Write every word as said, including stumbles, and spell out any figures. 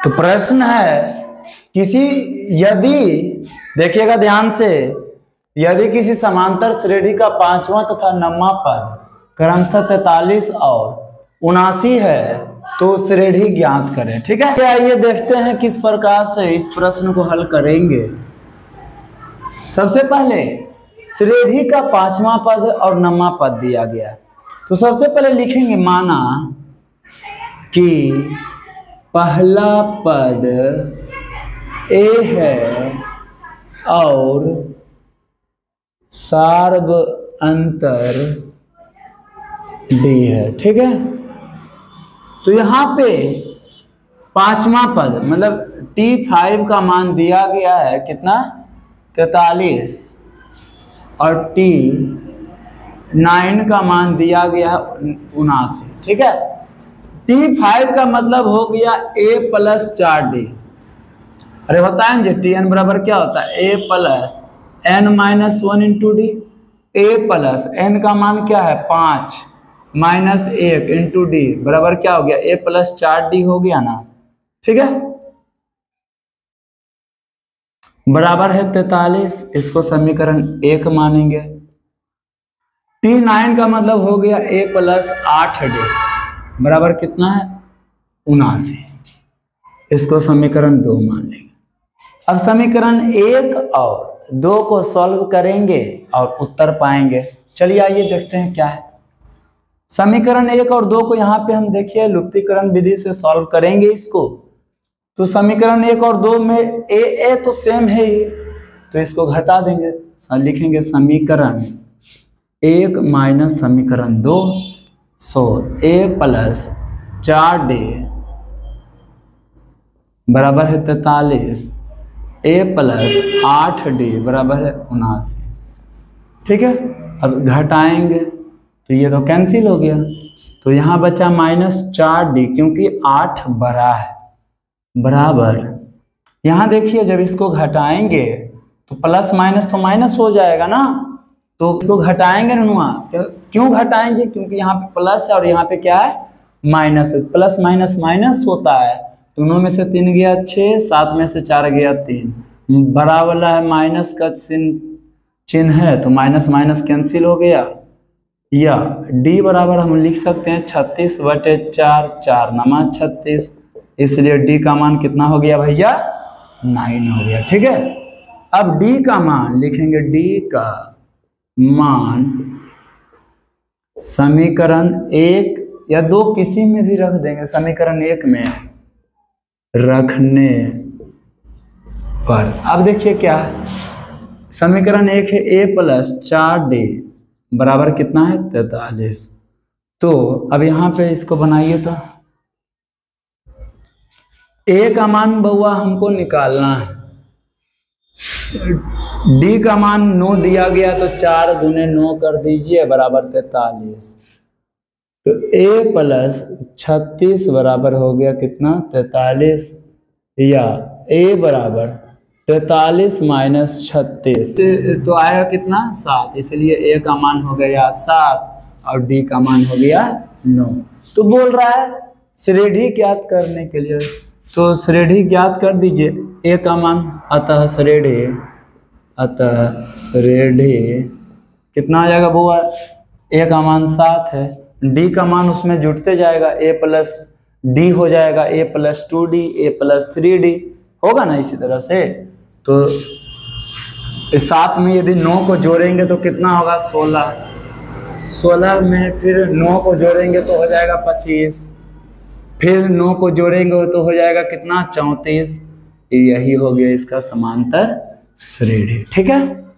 तो प्रश्न है किसी यदि देखिएगा ध्यान से, यदि किसी समांतर श्रेणी का पांचवा तथा नौवां पद क्रमशः तैतालीस और उनासी है तो श्रेणी ज्ञात करें। ठीक है, आइए देखते हैं किस प्रकार से इस प्रश्न को हल करेंगे। सबसे पहले श्रेणी का पांचवा पद और नौवां पद दिया गया, तो सबसे पहले लिखेंगे माना कि पहला पद ए है और सार्व अंतर डी है। ठीक है, तो यहाँ पे पांचवा पद मतलब टी फाइव का मान दिया गया है कितना, तैतालीस, और टी नाइन का मान दिया गया है उनासी। ठीक है, टी फाइव का मतलब हो गया ए प्लस चार डी। अरे होता है ना टी एन बराबर क्या होता है, A plus N minus one into D. A plus N का मान क्या है पाँच, माइनस एक इंटू डी बराबर क्या हो गया, ए प्लस चार डी हो गया ना। ठीक है, बराबर है तैतालीस, इसको समीकरण एक मानेंगे। टी नाइन का मतलब हो गया ए प्लस आठ डी बराबर कितना है, उनासी, इसको समीकरण दो मान लेंगे। अब समीकरण एक और दो को सॉल्व करेंगे और उत्तर पाएंगे। चलिए आइए देखते हैं क्या है। समीकरण एक और दो को यहाँ पे हम देखिए लुप्तीकरण विधि से सॉल्व करेंगे इसको। तो समीकरण एक और दो में ए ए तो सेम है ही, तो इसको घटा देंगे, लिखेंगे समीकरण एक माइनस समीकरण दो, सो ए प्लस चार डी बराबर है तैतालीस, ए प्लस आठ डी बराबर है उनासी। ठीक है, अब घटाएंगे तो ये तो कैंसिल हो गया, तो यहाँ बचा माइनस चार डी क्योंकि आठ बड़ा है बराबर। यहाँ देखिए जब इसको घटाएंगे तो प्लस माइनस तो माइनस हो जाएगा ना, तो इसको घटाएंगे नुआ, क्यों घटाएंगे, क्योंकि यहाँ पे प्लस है और यहाँ पे क्या है माइनस है। प्लस माइनस माइनस होता है, दोनों में से तीन गया छः, सात में से चार गया तीन, बड़ा वाला है माइनस का चिन्ह चिन्ह है तो माइनस माइनस कैंसिल हो गया। या डी बराबर हम लिख सकते हैं छत्तीस बटे चार, चार नमा छत्तीस, इसलिए डी का मान कितना हो गया भैया, नाइन हो गया। ठीक है, अब डी का मान लिखेंगे, डी का मान समीकरण एक या दो किसी में भी रख देंगे, समीकरण एक में रखने पर अब देखिए क्या है, समीकरण एक है ए प्लस चार डी बराबर कितना है तैतालीस। तो अब यहाँ पे इसको बनाइए, तो ए का मान बउआ हमको निकालना है, डी का मान नौ दिया गया तो चार गुने नौ कर दीजिए बराबर तैतालीस, तो ए प्लस छत्तीस बराबर हो गया कितना तैतालीस, या ए बराबर तैतालीस माइनस छत्तीस तो आएगा कितना सात, इसलिए ए का मान हो गया सात और डी का मान हो गया नौ। तो बोल रहा है श्रेणी ज्ञात करने के लिए, तो श्रेणी ज्ञात कर दीजिए, ए का मान अतः श्रेणी अतः श्रेणी कितना आ जाएगा बुआ, ए का मान सात है, डी का मान उसमें जुड़ते जाएगा, ए प्लस डी हो जाएगा, A plus two D, A plus three D होगा ना। इसी तरह से तो इस सात में यदि नौ को जोड़ेंगे तो कितना होगा सोलह, सोलह में फिर नौ को जोड़ेंगे तो हो जाएगा पच्चीस, फिर नौ को जोड़ेंगे तो हो जाएगा कितना चौंतीस। यही हो गया इसका समांतर श्रेणी। ठीक है।